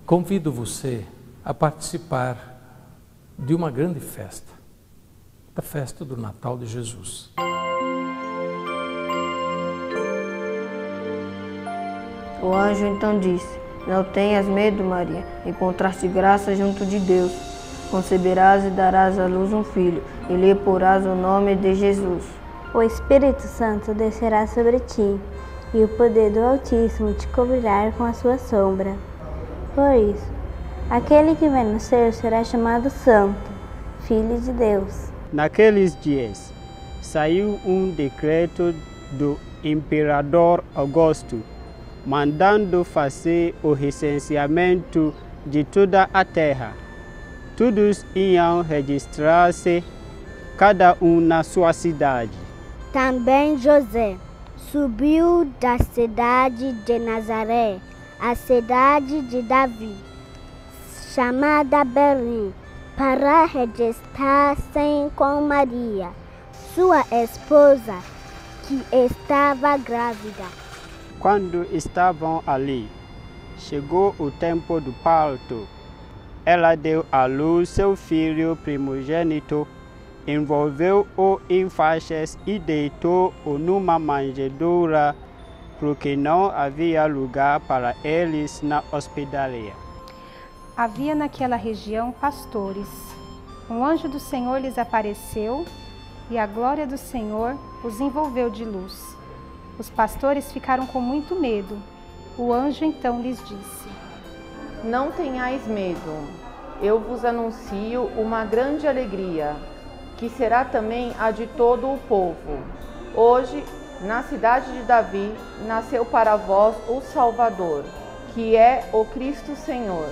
Convido você a participar de uma grande festa, da festa do Natal de Jesus. O anjo então disse: Não tenhas medo, Maria, encontraste graça junto de Deus. Conceberás e darás à luz um filho, e lhe porás o nome de Jesus. O Espírito Santo descerá sobre ti, e o poder do Altíssimo te cobrirá com a sua sombra. Por isso, aquele que vai nascer será chamado Santo, Filho de Deus. Naqueles dias, saiu um decreto do imperador Augusto, mandando fazer o recenseamento de toda a terra. Todos iam registrar-se, cada um na sua cidade. Também José subiu da cidade de Nazaré, a cidade de Davi, chamada Belém, para registrar-se com Maria, sua esposa, que estava grávida. Quando estavam ali, chegou o tempo do parto. Ela deu à luz seu filho primogênito, envolveu-o em faixas e deitou-o numa manjedoura, porque não havia lugar para eles na hospedaria. Havia naquela região pastores. Um anjo do Senhor lhes apareceu e a glória do Senhor os envolveu de luz. Os pastores ficaram com muito medo. O anjo então lhes disse: Não tenhais medo, eu vos anuncio uma grande alegria, que será também a de todo o povo. Hoje, na cidade de Davi, nasceu para vós o Salvador, que é o Cristo Senhor.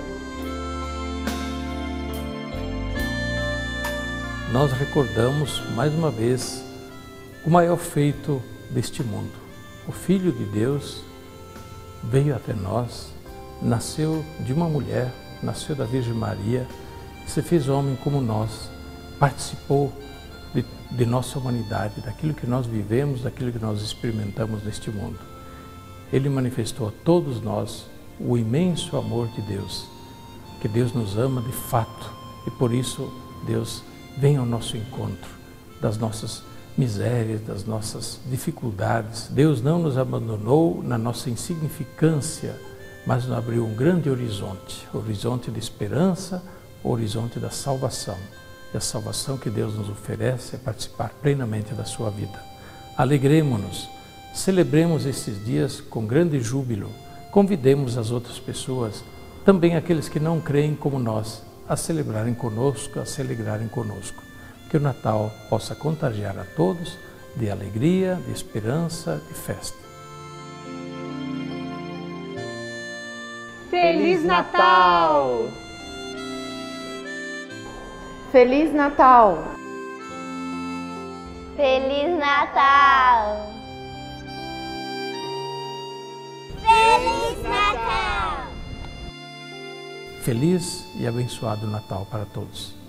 Nós recordamos mais uma vez o maior feito deste mundo. O Filho de Deus veio até nós, nasceu de uma mulher, nasceu da Virgem Maria, se fez homem como nós, participou de nossa humanidade, daquilo que nós vivemos, daquilo que nós experimentamos neste mundo. Ele manifestou a todos nós o imenso amor de Deus, que Deus nos ama de fato e por isso Deus vem ao nosso encontro das nossas misérias, das nossas dificuldades. Deus não nos abandonou na nossa insignificância, mas nos abriu um grande horizonte de esperança, o horizonte da salvação. E a salvação que Deus nos oferece é participar plenamente da sua vida. Alegremo-nos, celebremos esses dias com grande júbilo, convidemos as outras pessoas, também aqueles que não creem como nós, a celebrarem conosco, a se alegrarem conosco. Que o Natal possa contagiar a todos de alegria, de esperança, de festa. Feliz Natal! Feliz Natal! Feliz Natal! Feliz Natal! Feliz e abençoado Natal para todos.